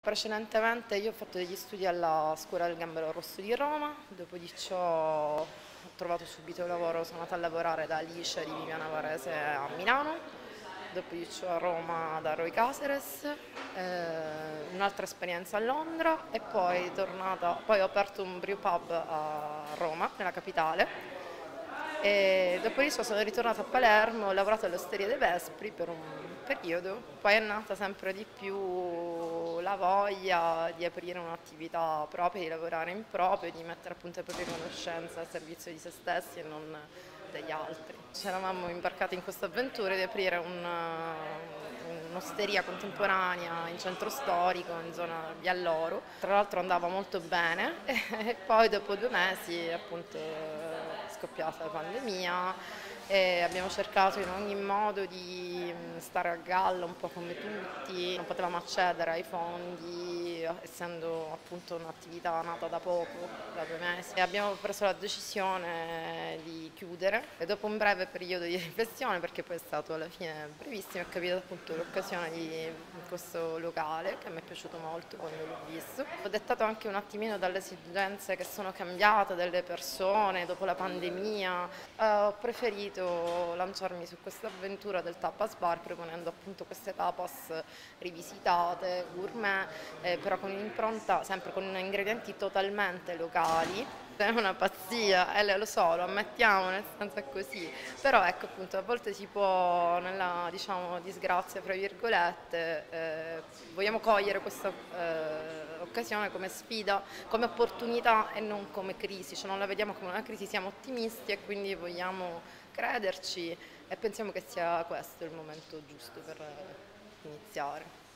Precedentemente io ho fatto degli studi alla Scuola del Gambero Rosso di Roma, dopo di ciò ho trovato subito lavoro, sono andata a lavorare da Alice di Viviana Varese a Milano, dopo di ciò a Roma da Roy Caceres, un'altra esperienza a Londra e poi tornata, poi ho aperto un brew pub a Roma, nella capitale, e dopodiché sono ritornata a Palermo, ho lavorato all'Osteria dei Vespri per un periodo, poi è nata sempre di più la voglia di aprire un'attività propria, di lavorare in proprio, di mettere appunto le proprie conoscenze al servizio di se stessi e non degli altri. Ci eravamo imbarcati in questa avventura di aprire un'osteria contemporanea in centro storico, in zona Via Loro. Tra l'altro andava molto bene e poi dopo 2 mesi appunto è scoppiata la pandemia e abbiamo cercato in ogni modo di stare a galla un po' come tutti, non potevamo accedere ai fondi essendo appunto un'attività nata da poco, da 2 mesi. E abbiamo preso la decisione di chiudere e dopo un breve periodo di riflessione, perché poi è stato alla fine brevissimo, è capitata appunto l'occasione di questo locale che mi è piaciuto molto quando l'ho visto. Ho dettato anche un attimino dalle esigenze che sono cambiate delle persone dopo la pandemia. Ho preferito lanciarmi su questa avventura del tapas bar proponendo appunto queste tapas rivisitate, gourmet, però con un'impronta sempre con ingredienti totalmente locali. È una pazzia, lo so, lo ammettiamo, nel senso è così, però ecco appunto a volte si può, nella diciamo disgrazia fra virgolette, vogliamo cogliere questa occasione come sfida, come opportunità e non come crisi, cioè non la vediamo come una crisi, siamo ottimisti e quindi vogliamo crederci e pensiamo che sia questo il momento giusto per iniziare.